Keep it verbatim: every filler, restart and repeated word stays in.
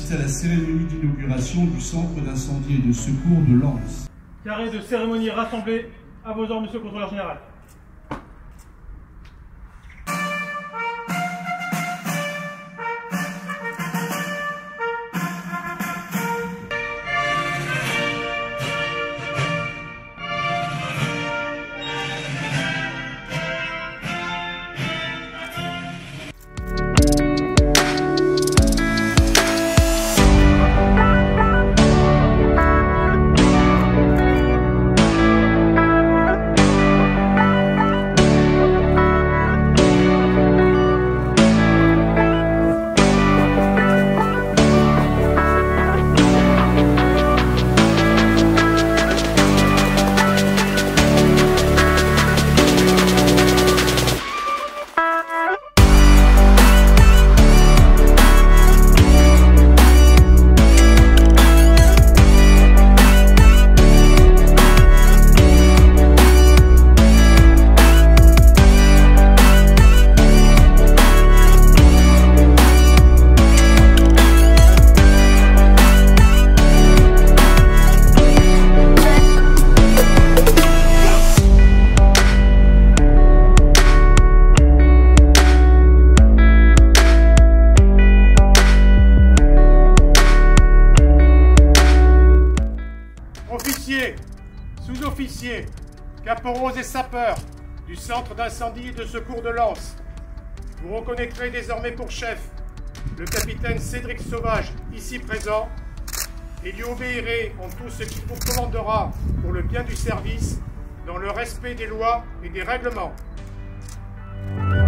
assister à la cérémonie d'inauguration du centre d'incendie et de secours de Lens. Carré de cérémonie rassemblé, à vos ordres, monsieur le contrôleur général. Officiers, sous-officiers, caporaux et sapeurs du centre d'incendie et de secours de Lens, vous reconnaîtrez désormais pour chef le capitaine Cédric SAUVAGE, ici présent, et lui obéirez en tout ce qu'il vous commandera pour le bien du service, dans le respect des lois et des règlements.